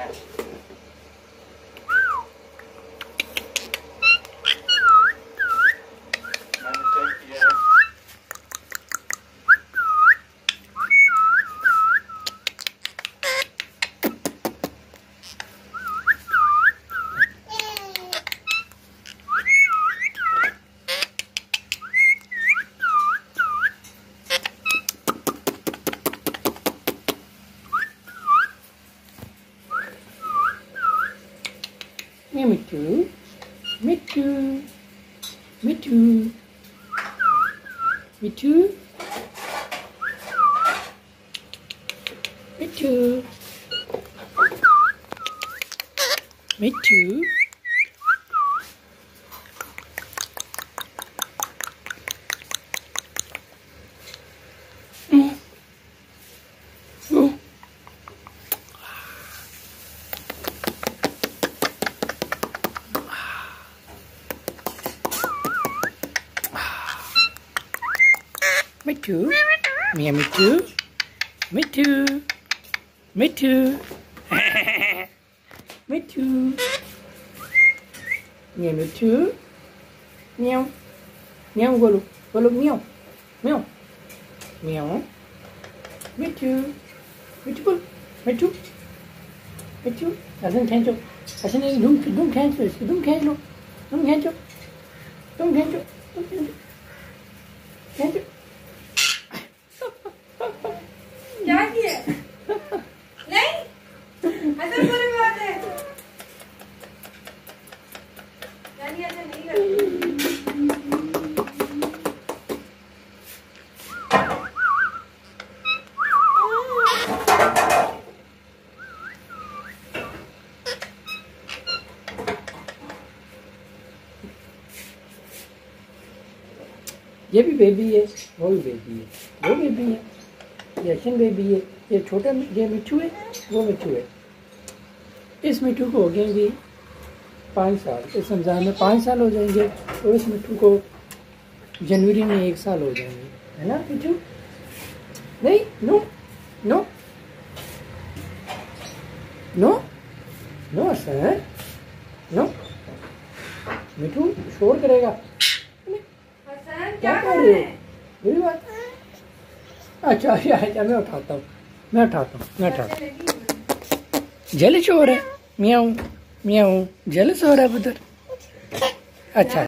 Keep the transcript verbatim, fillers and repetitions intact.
Mittu Mittu Mittu Mittu Mittu Mittu Mittu, Mia Mittu, Mittu, Mittu, Mittu, Mia Mittu, meow, meow golu, golu meow, meow, meow, Mittu, Mittu golu, Mittu, Mittu, doesn't cancel, doesn't don't don't cancel, don't cancel, don't cancel, don't cancel, don't cancel, cancel. क्या किया? नहीं, ऐसा बुरी बात है। यानी ऐसा नहीं करती। ये भी बेबी है, वो भी बेबी है, वो बेबी है, ये एक्शन बेबी है, ये छोटा ये मिट्टू है, वो मिट्टू है। इस मिट्टू को हो गएंगे पाँच साल, इस रमज़ान में पाँच साल हो जाएंगे और इस मिट्टू को जनवरी में एक साल हो जाएंगे, है ना मिट्टू? नहीं, no no no no sir, no Mittu शोर करेगा। क्या कर रहे हो? मेरी बात। अच्छा अच्छा अच्छा मैं उठाता हूँ, मैं उठाता हूँ, मैं उठाता हूँ। जेलिस हो रहा है, मियाऊं मियाऊं, जेलिस हो रहा है पुत्र। अच्छा।